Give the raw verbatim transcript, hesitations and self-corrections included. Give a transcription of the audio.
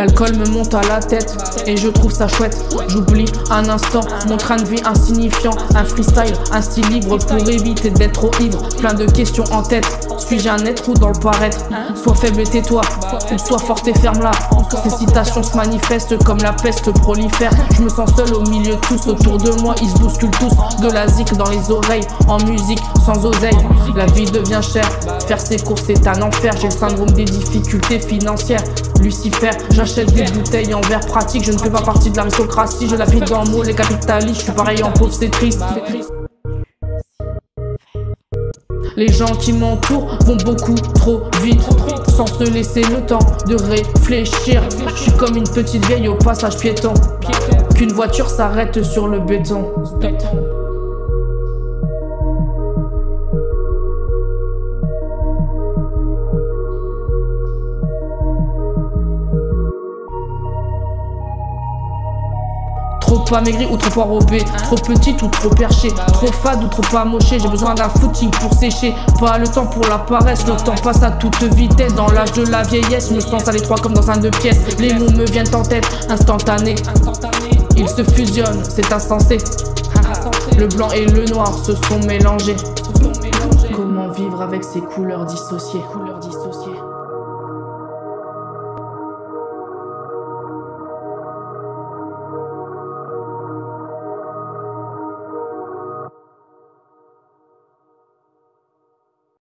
L'alcool me monte à la tête et je trouve ça chouette. J'oublie un instant mon train de vie insignifiant. Un freestyle, un style libre pour éviter d'être trop ivre. Plein de questions en tête, suis-je un être ou dans le paraître? Sois faible et tais-toi, ou sois forte et ferme-la. Ces citations se manifestent comme la peste prolifère. Je me sens seul au milieu de tous, autour de moi ils se bousculent tous. De la zik dans les oreilles, en musique, sans oseille. La vie devient chère, faire ses courses c'est un enfer. J'ai le syndrome des difficultés financières. Lucifer, j'achète des bouteilles en verre pratique. Je ne fais pas partie de l'aristocratie, je l'applique dans le mot les capitalistes. Je suis pareil en pauvre, c'est triste. Les gens qui m'entourent vont beaucoup trop vite, sans se laisser le temps de réfléchir. Je suis comme une petite vieille au passage piéton, qu'une voiture s'arrête sur le béton. Trop amaigri ou trop enrobé, trop petite ou trop perché, trop fade ou trop amoché. J'ai besoin d'un footing pour sécher, pas le temps pour la paresse. Le temps passe à toute vitesse, dans l'âge de la vieillesse. Je me sens à l'étroit comme dans un deux pièces. Les mots me viennent en tête, instantanés. Ils se fusionnent, c'est insensé. Le blanc et le noir se sont mélangés. Comment vivre avec ces couleurs dissociées?